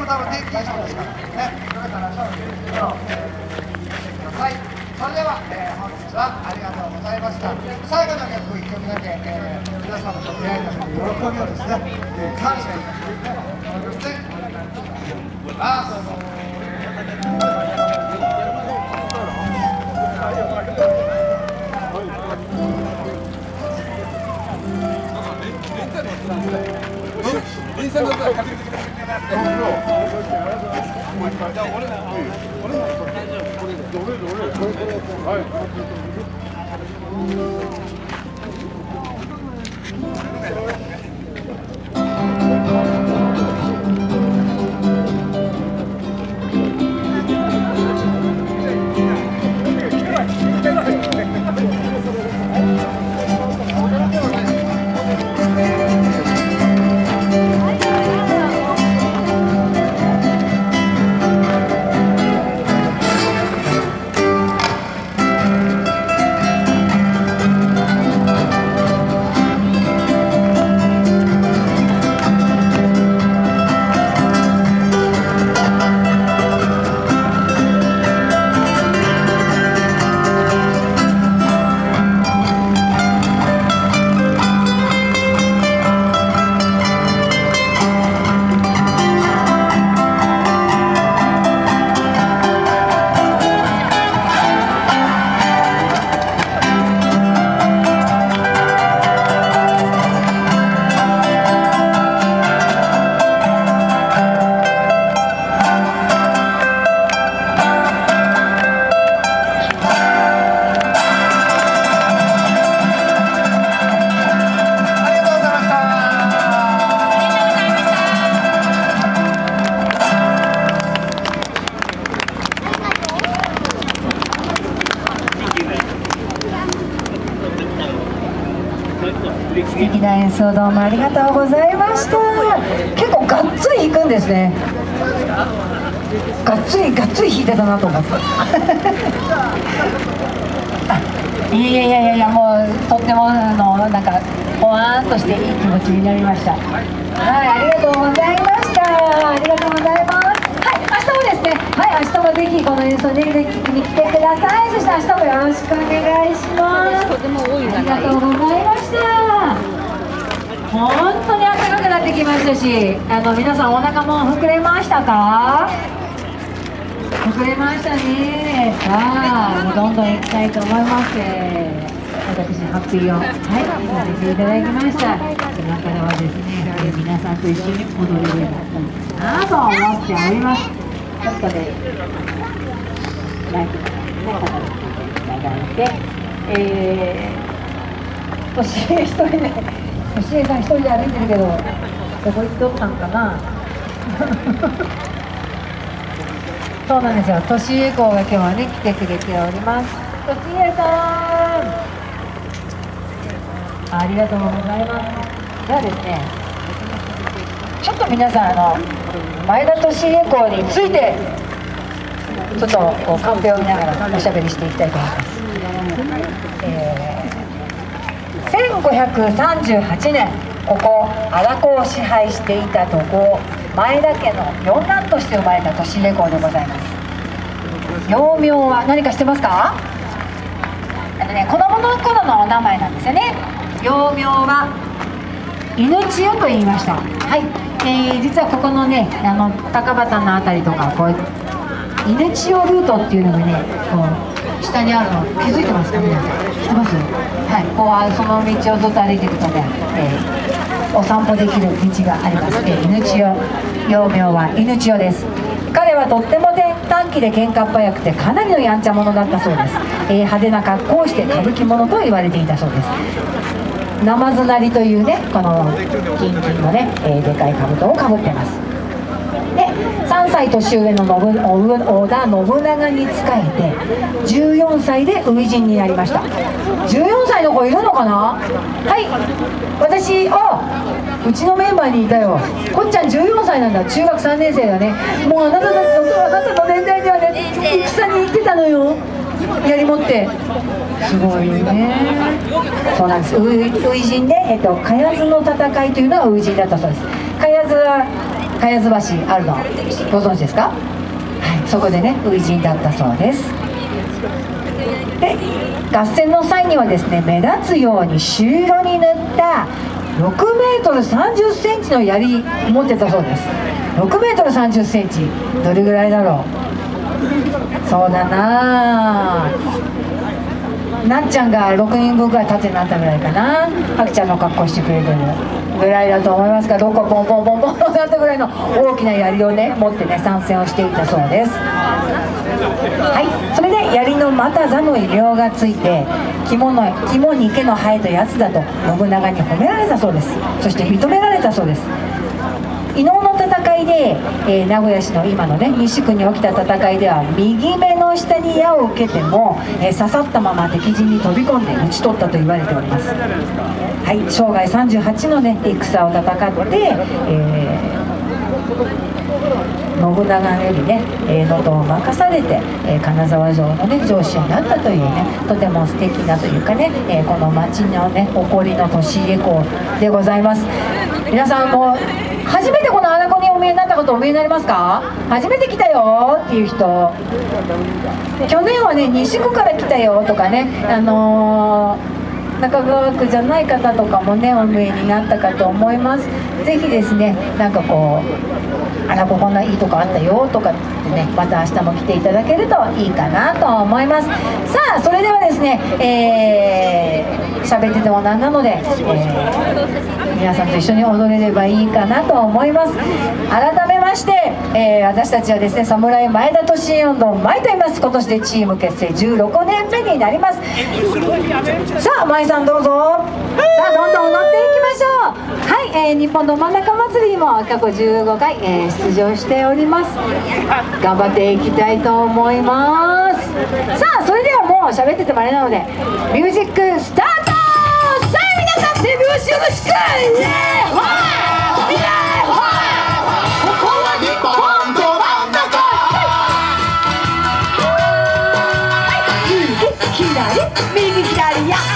多分天気いいそうですからね、よかったら明日の天気を見てください。それでは、本日はありがとうございました。最後の曲1曲だけ、皆様と出会えたという喜びをですね、感謝いたします。 素敵な演奏どうもありがとうございました。結構がっつり弾くんですね。がっつり弾いてたなと思っていやもうとってもなんかほわーんとしていい気持ちになりました。はい、ありがとうございました。ありがとうございます。はい、明日もですね、はい、明日もぜひこの演奏で聴きに来てください。そして明日もよろしくお願いします。ありがとうございました。本当に暖かくなってきましたし、皆さんお腹も膨れましたか？膨れましたね。さあ、もうどんどん行きたいと思います。私ハッピーを、はい、させていただきました。今からはですね、皆さんと一緒に踊れるようになったなと思っております。ちょっとね、マイクの肩にいただいて、年上一人で、年上さん一人で歩いてるけど、どこ行っとったんかな。そうなんですよ、年上公が今日はね、来てくれております。年上さん、ありがとうございます。ではですね、ちょっと皆さん前田利家公についてちょっとカンペを見ながらおしゃべりしていきたいと思います。1538年、ここ荒子を支配していた土豪前田家の四男として生まれた利家公でございます。幼名は何か知ってますか？子供の頃のお名前なんですよね。幼名は犬千代と言いました。はい、実はここのね、高畑のあたりとかこう犬千代ルートっていうのがね、こう下にあるの気づいてますか？皆さん知ってます？はい、こうその道をずっと歩いていくとね、お散歩できる道があります。犬千代、幼名は犬千代です。彼はとっても短気で喧嘩っ早くてかなりのやんちゃ者だったそうです。派手な格好をして歌舞伎者と言われていたそうです。ナマズなりというね、このキンキンのね、でかい兜をかぶってます。で、3歳年上の織田信長に仕えて14歳で初陣になりました。14歳の子いるのかな？はい、私、うちのメンバーにいたよ。こっちゃん14歳なんだ。中学3年生だね。もうあなたの年代ではね、戦に行ってたのよ。やり持って。すごいね。そうなんです。初陣で、萱津の戦いというのは初陣だったそうです。萱津は茅津橋あるのご存知ですか？はい、そこでね初陣だったそうです。で合戦の際にはですね、目立つように朱色に塗った6メートル30センチの槍持ってたそうです。6メートル30センチ、どれぐらいだろう。そうだなあ、なっちゃんが6人分ぐらい縦になったぐらいかな。あきちゃんの格好してくれてるぐらいだと思いますが、6個ポンポンポンポンとなったぐらいの大きな槍をね持ってね参戦をしていたそうです。はい、それで槍の又座の異名がついて、肝に池の生えたやつだと信長に褒められたそうです。そして認められたそうです。伊能の戦いで、名古屋市の今のね西区に起きた戦いでは、右目の下に矢を受けても、刺さったまま敵陣に飛び込んで討ち取ったと言われております。はい、生涯38のね戦を戦って、信長よりね能登を任されて、金沢城のね城主になったというね、とても素敵なというかね、この町のね誇りの年入れ港でございます。皆さんも初めてこの荒子にお見えになったことお見えになりますか？初めて来たよっていう人、去年はね西区から来たよとかね、中川区じゃない方とかもねお見えになったかと思います。ぜひですね、なんかこうここんないいとこあったよとかってね、また明日も来ていただけるといいかなと思います。さあそれではですね、喋っててもなんなので、皆さんと一緒に踊れればいいかなと思います。改めまして、私たちはですね侍前田利家運動前と言います。今年でチーム結成16年目になります。さあ前さんどうぞ。さあどんどん踊っていきましょう。はい、日本の真ん中祭りにも過去15回、出場しております。頑張っていきたいと思います。さあそれではもう喋っててもあれなのでミュージックスタート。さあ皆さん手拍子よろしく。イエーイイエーイここは日本ど真ん中。右左や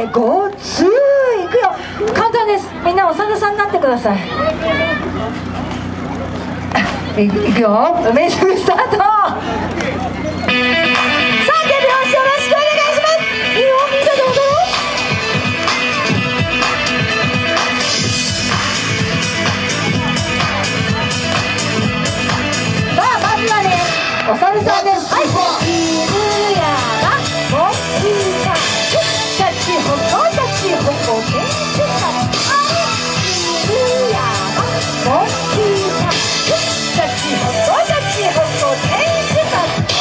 ごつい。いくよ、簡単です。みんなお猿さんになってください。いくよ、ミュージックスタート。さあ、手拍子よろしくお願いします。いいよ、みんなで踊ろう。さあ、まずはね、お猿さんです。はい、犬山もっちかシャチホコシャチホコ天使か。犬山もっちかシャチホコシャチホコ天使か。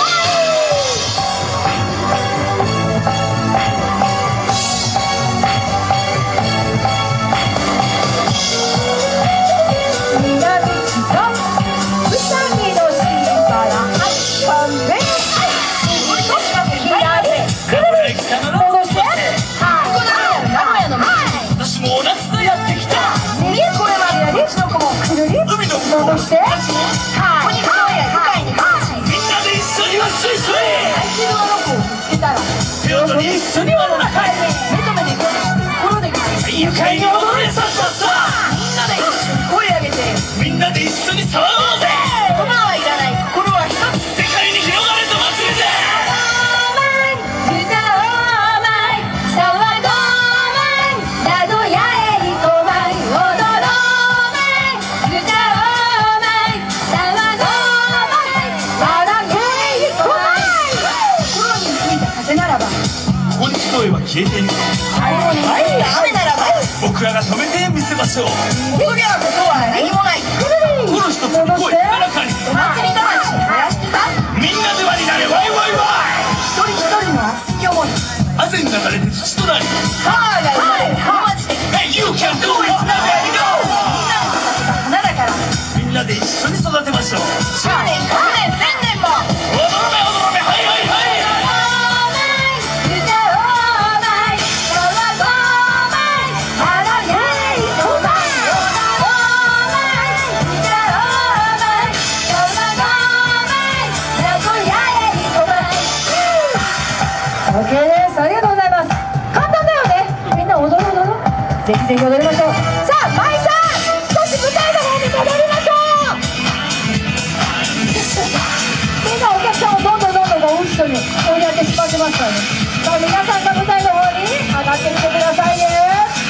戻して、はい、ここに顔や愉快に感じ、みんなで一緒にワッショイショイ。相手のあの子を見つけたら手を取り一緒に輪の中へ。目と目で心で愉快に踊れ。さっさっさ、みんなで一緒に声上げて、みんなで一緒に騒ごうぜ。言葉はいらない、心は一つ。世界に広がれと祭りぜ。声は消えていく。はい、雨ならば僕らが止めてみせましょう。そりゃことは何もない。心一つに声高らかにお祭り魂燃やしてさ。みんなで輪になれワイワイワイ。一人一人の熱い思い汗に流れて土となり、パワーが生まれるこの街で Hey you can do it now you go。 みんなの育てた花だから、みんなで一緒に育てましょう。10年100年1000年も踊ろめ踊ろめ、はいはいはい。OK です。ありがとうございます。簡単だよね。みんな踊ろう踊ろう。ぜひぜひ踊りましょう。さあ、舞さん、少し舞台の方に戻りましょう。みんなお客さんをどんどんご一緒に追い上げしまってますからね。さあ、皆さんが舞台の方に上がってみてくださいね。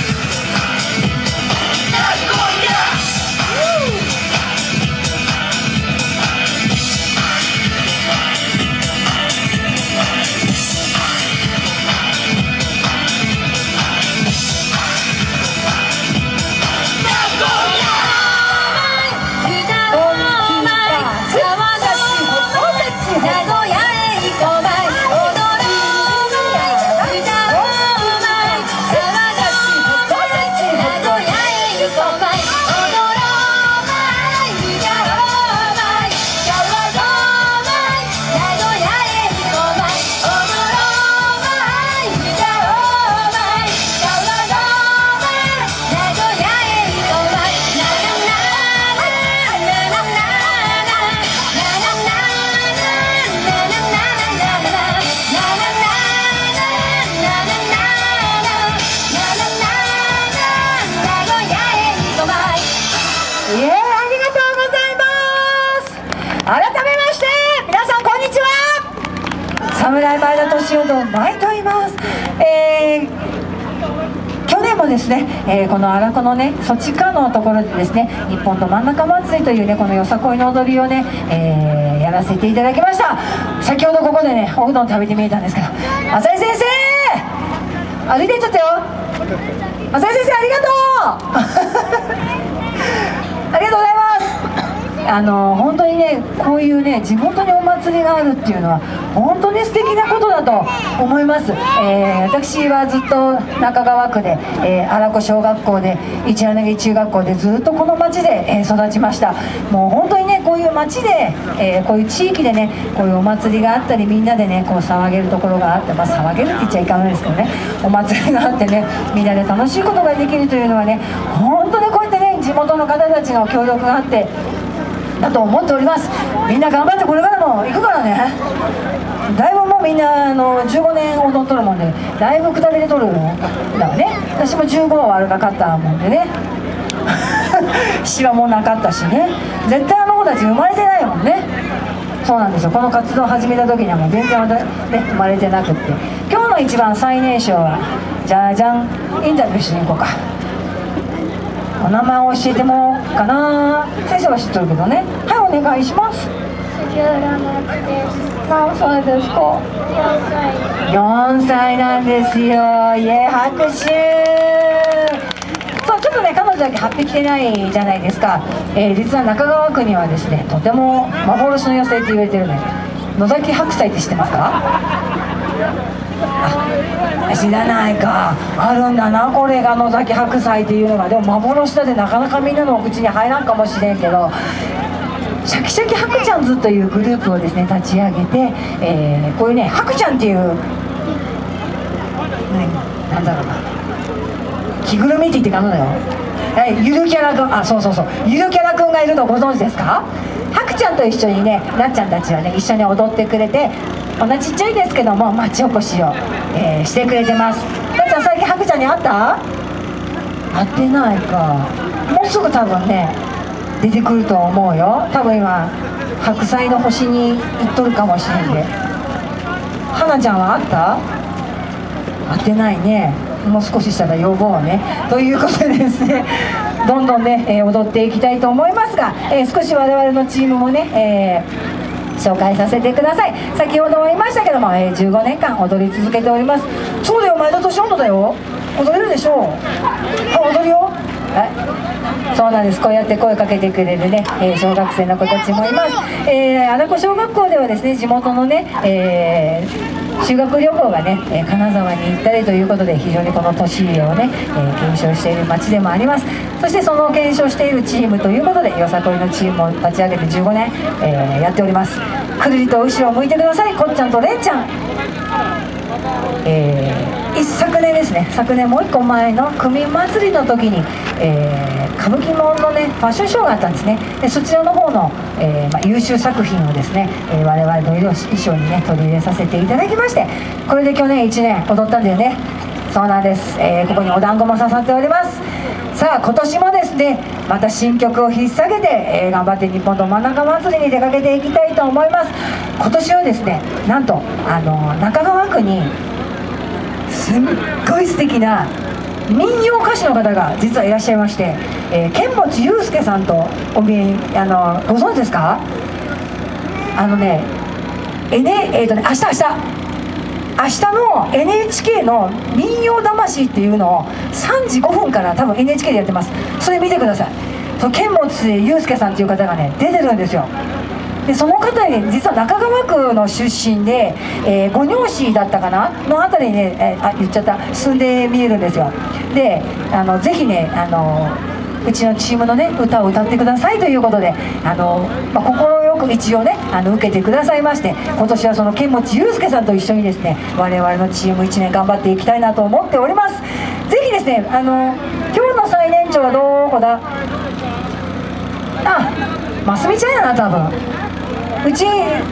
改めまして皆さんこんにちは。侍前田利夫の舞と言います。去年もですね、この荒子のねそちかのところでですね、日本ど真ん中祭りというねこのよさこいの踊りをね、やらせていただきました。先ほどここでねおうどん食べてみえたんですけど、浅井先生歩いていっちゃったよ。浅井先生ありがとうありがとうございます。本当にねこういうね地元にお祭りがあるっていうのは本当に素敵なことだと思います。私はずっと中川区で、荒子小学校で一柳中学校でずっとこの町で、育ちました。もう本当にねこういう町で、こういう地域でねこういうお祭りがあったりみんなでねこう騒げるところがあって、まあ騒げるって言っちゃいかないですけどね、お祭りがあってねみんなで楽しいことができるというのはね本当にこうやってね地元の方たちの協力があってだと思っております。みんな頑張ってこれからも行くからね。だいぶもうみんな15年踊っとるもんでだいぶくだりでとるんだわね。私も15は悪かったもんでねシワもなかったしね、絶対あの子たち生まれてないもんね。そうなんですよ、この活動を始めた時にはもう全然生まれてなくって、今日の一番最年少はじゃじゃん、インタビューしに行こうか。お名前を教えてもらおうかな。先生は知ってるけどね。はい、お願いします。 杉浦夏です。 何歳ですか 4歳。 4歳なんですよ。イエー、拍手。そう、ちょっとね、彼女だけ8匹てないじゃないですか。実は中川区にはですね、とても幻の妖精って言われてるね、野崎白菜って知ってますか？あ、知らないか。あるんだな、これが野崎白菜っていうのが。でも幻だってなかなかみんなのお口に入らんかもしれんけど、シャキシャキハクちゃんズというグループをですね立ち上げて、こういうねハクちゃんっていう、ね、なんだろうな、着ぐるみって言ってかのだよ、ゆるキャラくん、あ、そうそうそう、ゆるキャラくんがいるのご存知ですか？ハクちゃんと一緒にね、なっちゃんたちはね一緒に踊ってくれて、こんなちっちゃいですけども町おこしを、してくれてます。なっちゃん、最近ハクちゃんに会った？会ってないか。もうすぐ多分ね出てくると思うよ。多分今白菜の星に行っとるかもしれんで。花ちゃんはあった？会ってないね。もう少ししたら呼ぼうね。ということでですね、どんどんね、踊っていきたいと思いますが、少し我々のチームもね、紹介させてください。先ほども言いましたけども、15年間踊り続けております。そうだよ、前田利音だよ。踊れるでしょう。あ、踊るよ。はい、そうなんです。こうやって声かけてくれるね、小学生の子たちもいます。荒子小学校ではですね、地元のね、修学旅行がね、金沢に行ったりということで、非常にこの年をね、検証している町でもあります。そしてその検証しているチームということで、よさこいのチームを立ち上げて15年、やっております。くるりと後ろを向いてください。こっちゃんとれんちゃん。一昨年ですね、昨年もう1個前の区民祭りの時に、歌舞伎門のねファッションショーがあったんですね。でそちらの方の、優秀作品をですね、我々の衣装にね取り入れさせていただきまして、これで去年1年踊ったんだよね。そうなんです、ここにお団子も刺さっております。さあ今年もですね、また新曲を引っ提げて、頑張って日本ど真ん中祭りに出かけていきたいと思います。今年はですね、なんと中川区にすっごい素敵な民謡歌手の方が実はいらっしゃいまして、剣持祐介さんとご存知ですか？明日の NHK の民謡魂っていうのを3時5分から多分 NHK でやってます。それ見てください。その剣持祐介さんっていう方がね出てるんですよ。でその方に実は中川区の出身で、五尿市だったかなのあたりにね、言っちゃった、住んで見えるんですよ。でぜひねうちのチームのね歌を歌ってくださいということで快く一応ね受けてくださいまして、今年はその剣持祐介さんと一緒にですね我々のチーム1年頑張っていきたいなと思っております。ぜひですね今日の最年長はどこだ？あ、ますみちゃんやな多分。うち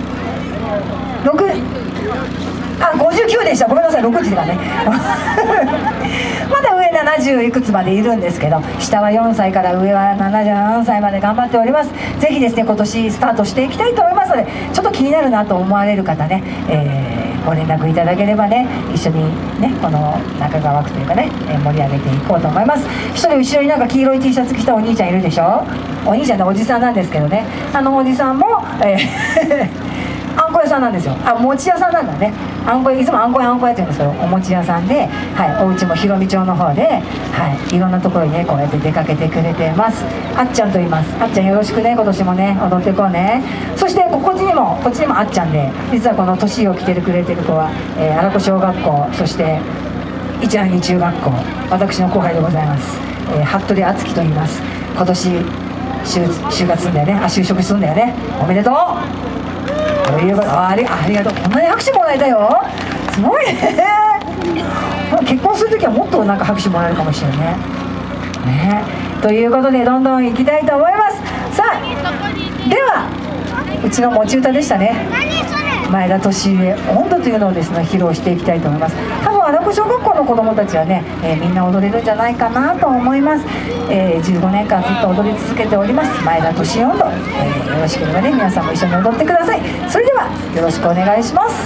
59でした。ごめんなさい、6時だねまだ上70いくつまでいるんですけど、下は4歳から上は77歳まで頑張っております。ぜひですね今年スタートしていきたいと思いますので、ちょっと気になるなと思われる方ね、ご連絡いただければね、一緒にねこの中川区というかね、盛り上げていこうと思います。一人後ろになんか黄色い T シャツ着たお兄ちゃんいるでしょ。お兄ちゃんでおじさんなんですけどね、おじさんも、あんこ屋さんなんですよ。餅屋さんなんだね。いつもあんこ屋って言うんですけど、お餅屋さんで、お家も広見町の方で、いろんなところにねこうやって出かけてくれてます。あっちゃんと言います。あっちゃんよろしくね、今年もね踊っていこうね。そしてこっちにもあっちゃんで、実はこの年を着てくれてる子は、荒子小学校、そして一柳中学校、私の後輩でございます。服部敦樹と言います。今年就活するんだよね。就職するんだよね。おめでとう。ありがとう。こんなに拍手もらえたよ。すごいね結婚するときはもっとなんか拍手もらえるかもしれないね。ということでどんどん行きたいと思います。さあではうちの持ち歌でしたね。 前田利家音頭というのをですね披露していきたいと思います。多分荒子小学校の子どもたちはね、みんな踊れるんじゃないかなと思います。15年間ずっと踊り続けております前田利家音頭、よろしければね皆さんも一緒に踊ってください。それではよろしくお願いします。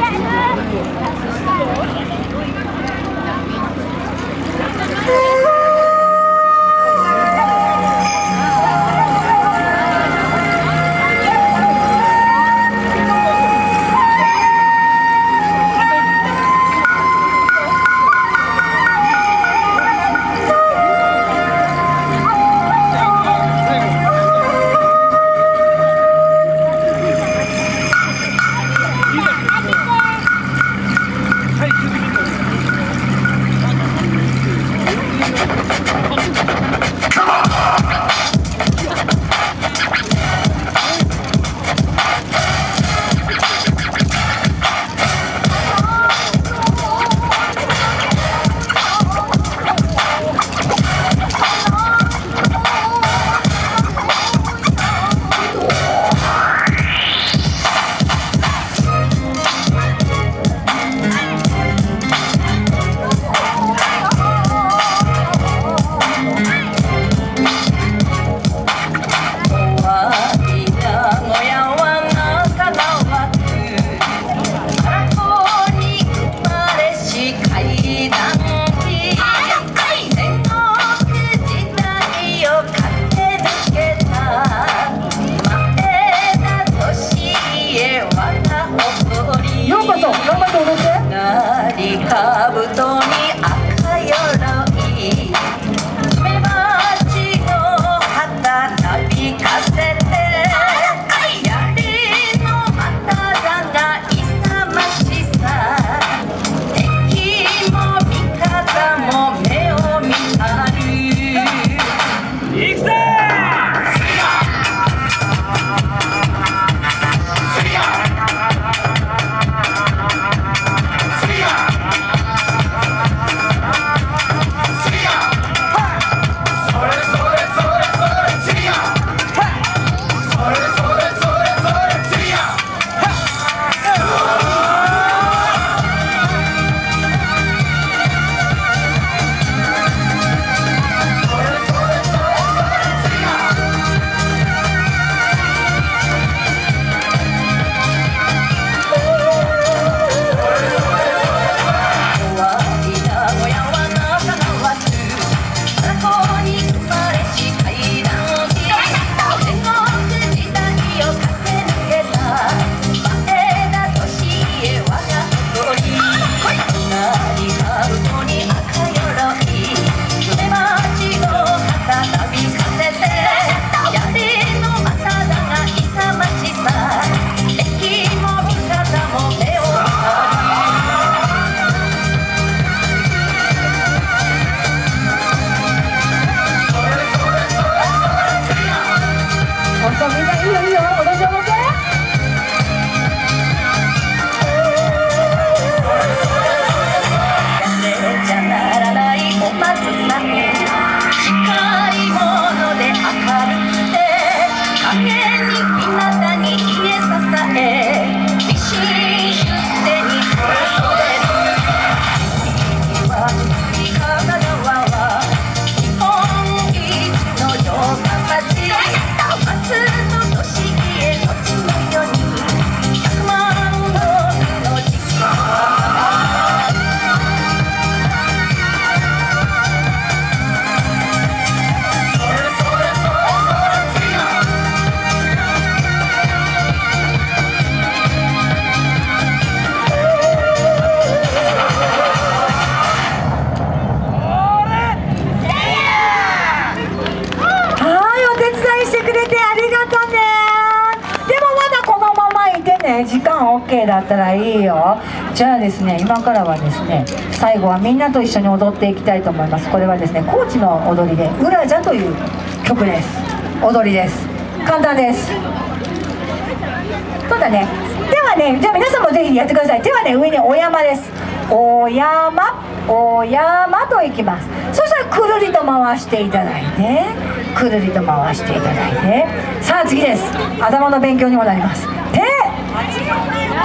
時間 OK だったらいいよ。じゃあですね、今からはですね、最後はみんなと一緒に踊っていきたいと思います。これはですね、高知の踊りで「うらじゃ」という曲です。踊りです。簡単です。そうだね。手はね、じゃあ皆さんもぜひやってください。手はね、上にお山です。お山、お山といきます。そしたらくるりと回していただいて、くるりと回していただいて、さあ次です。頭の勉強にもなります。手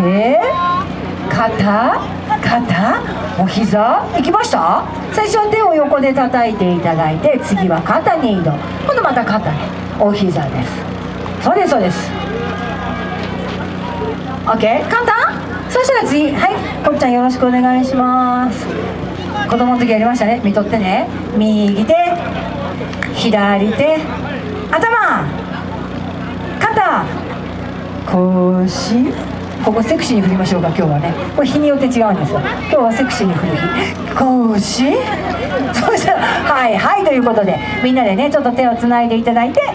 手、肩、お膝、いきました。最初は手を横で叩いていただいて、次は肩に移動。今度また肩ね、お膝です。そうです、そうです。 OK、 簡単。そしたら次、はい、こっちゃんよろしくお願いします。子供の時やりましたね。見とってね。右手、左手、頭、肩、腰。ここセクシーに振りましょうか、今日はね。これ日によって違うんですよ。今日はセクシーに振る日。腰。そしたらはいはいということで、みんなでねちょっと手をつないでいただいて、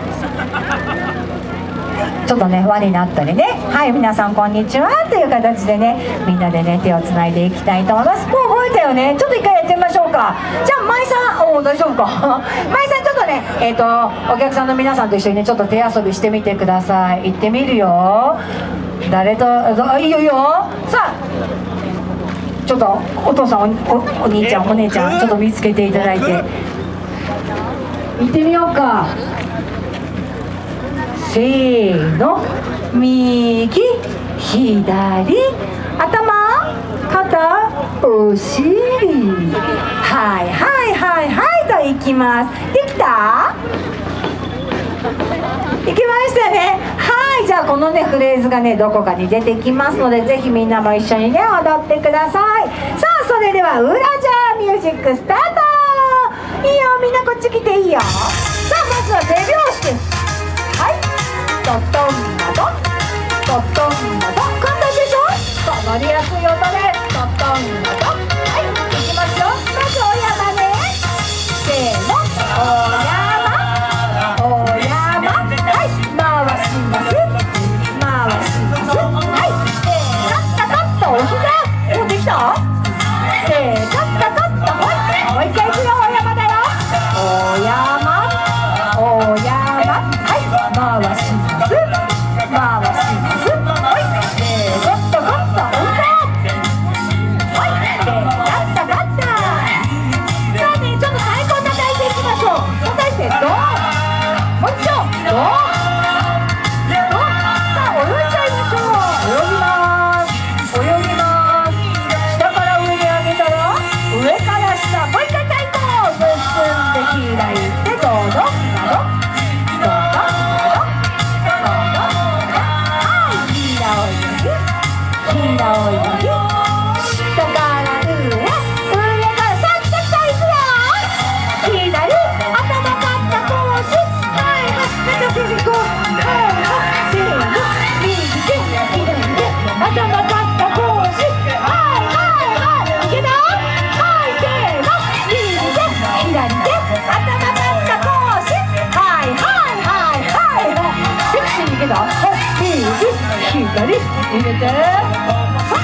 ちょっとね輪になったりね、はい、皆さんこんにちはという形でね、みんなでね手をつないでいきたいと思います。もう覚えたよね。ちょっと一回やってみましょうか。じゃあ舞さん、大丈夫か舞さん、ちょっとねお客さんの皆さんと一緒にねちょっと手遊びしてみてください。行ってみるよ。誰と、いいよいいよ。さあちょっとお父さん、お兄ちゃん、お姉ちゃん、ちょっと見つけていただいて行ってみようか。せーの、右、左、頭、肩、お尻、はいはいはいはいといきます。できた？いきましたね。はい、じゃあこのねフレーズがねどこかに出てきますので、ぜひみんなも一緒にね踊ってください。さあそれではウラジャーミュージックスタート。いいよ、みんなこっち来ていいよ。さあまずは手拍子です。はい、トットンマト、トットンマト、簡単でしょ。そう乗りやすい音でトットンマト。はい、いきますよ。まずお山ね、せーの、お山、できた？せー、カッタカッタ、もう一回いくよ。お山だよ。お山、お山、はい、回します、回します。はい、カッタカッタ、お膝。はい、カッタカッタ。さあね、ちょっと太鼓を叩いていきましょう。叩いて、ドン。もう一度、ドン。ドン。さあ、泳いじゃいましょう。泳ぎます。泳ぎます。上から下、もう一回太鼓を結んで開いて、どうぞなど、どうぞなど、どうぞなど、はい、平泳ぎ、平泳ぎ、下から上、上からさあ来た来た、いくよ。左、頭肩腰、はいはい、中先生こう、はいはい、せーの、右手、左手、頭肩腰、はいはいはい、いけた？左手、頭肩腰、はいはいはいはいはい、セクシーにいけた？はい、右、左、入れて、はい、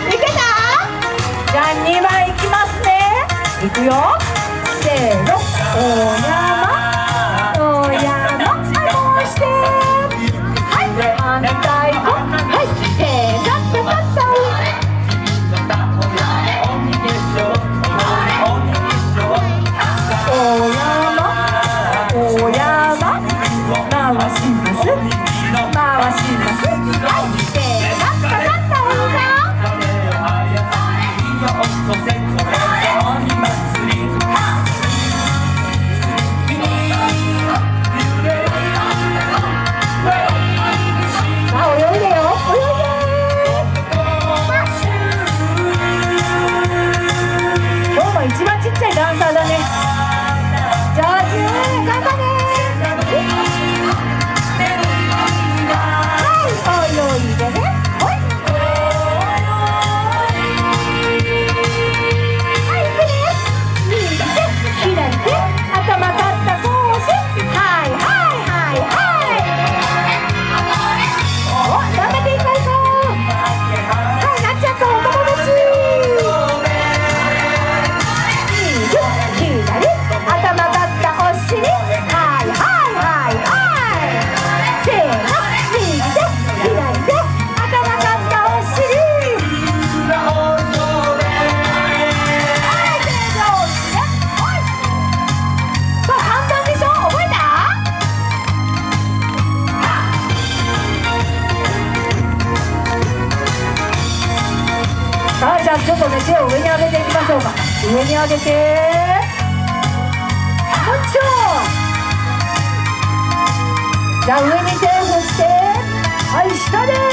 いけた？じゃあ2枚いきますね。いくよ。せーの、お山、お山、はい、もうして、はい、反対と、はい、手、カッタカッタ。お山、回します、回します。はい、手、カッタカッタ、お膝。 手を上に上げていきましょうか。上に上げてもう一丁。じゃあ上に手を振って、はい、下です。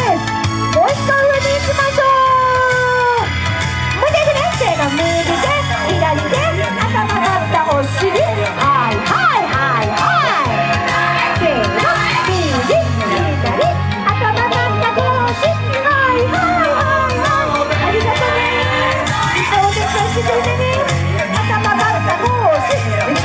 もう一回上に行きましょう。もう一回ね、手が右手左手、頭がったお尻、はいはいはいはい、せーの、右左、頭がった同士、はいはいはいはい、ありがとうね。そうです、してね、頭がった同士でしょ。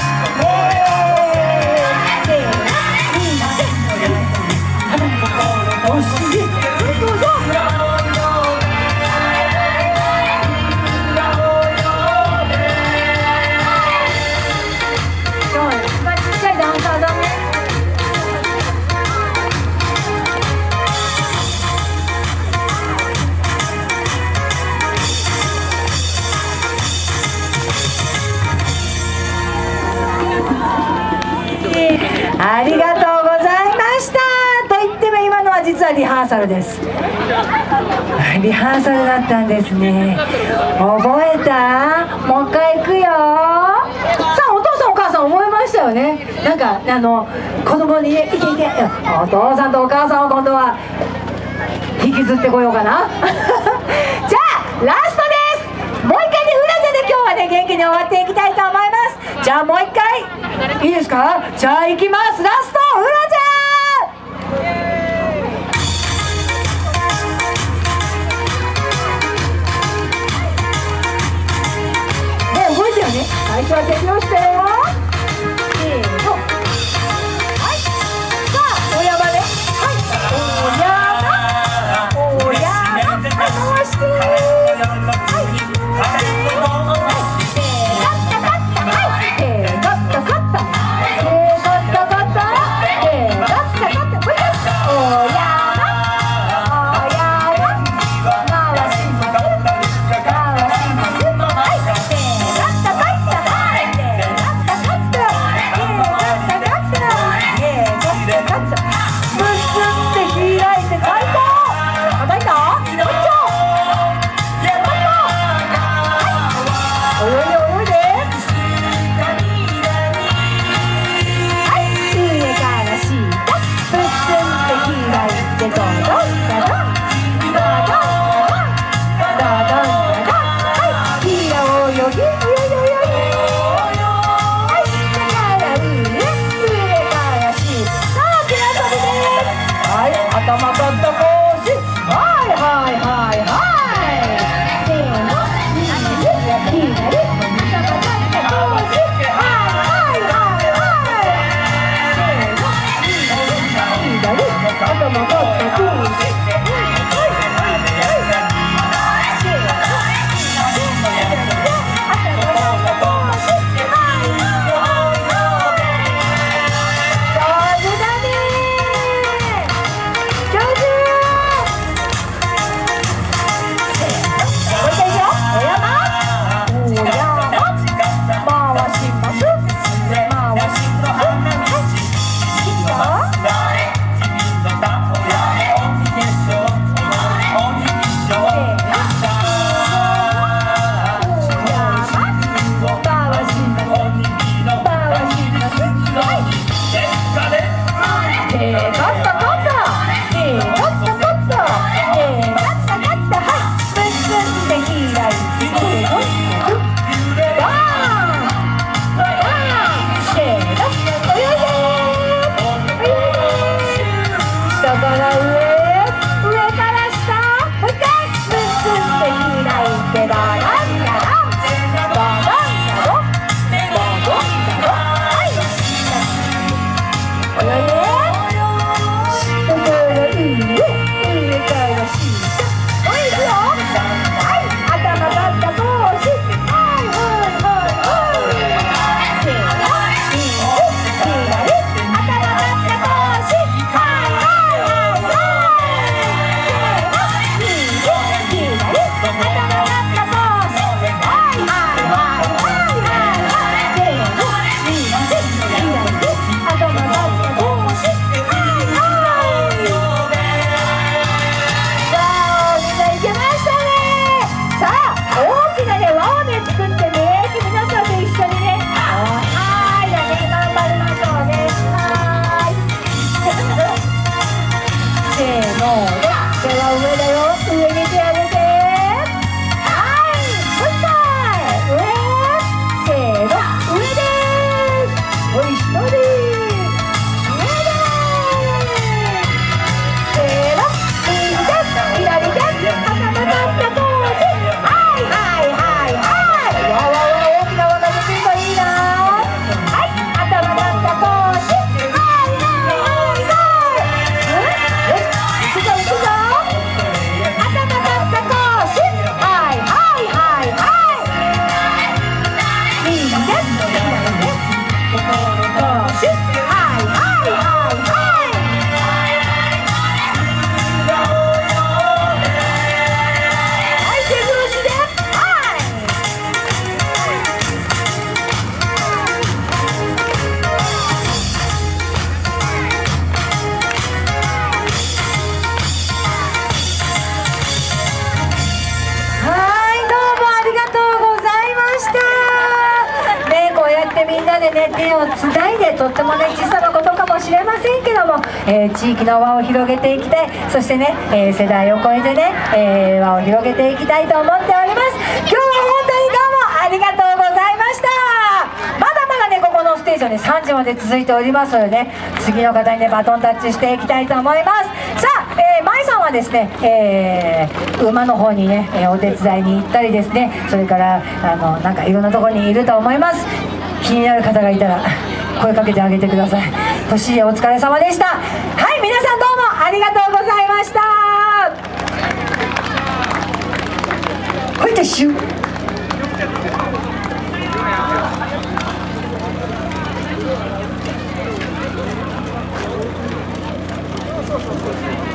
ありがとうございました。と言っても今のは実はリハーサルです。リハーサルだったんですね。覚えた？もう一回行くよ。さあ、お父さんお母さん覚えましたよね。なんか子供にね、いけいけ、お父さんとお母さんを今度は引きずってこようかな。じゃあラストです。もう一回ね、うらちゃんで今日はね、元気に終わっていきたいと思います。じゃあもう一回いいですか？じゃあ行きます。ラスト、うらちゃん。ね、覚えてよね。最初は手拍子だよ。せーの。はい。さあ、お山ね。はい。お山。はい、回して。はい。結んで開いて最高。叩いた？ なでね手をつないで、とってもね小さなことかもしれませんけども、地域の輪を広げていきたい、そしてね、世代を超えてね、輪を広げていきたいと思っております。今日は本当にどうもありがとうございました。まだまだねここのステージはね3時まで続いておりますのでね、次の方にねバトンタッチしていきたいと思います。さあ、舞さんはですね、馬の方にね、お手伝いに行ったりですね、それからなんかいろんなところにいると思います。気になる方がいたら声かけてあげてください。年お疲れ様でした。はい、皆さんどうもありがとうございました。はい、撤収。そうそうそう。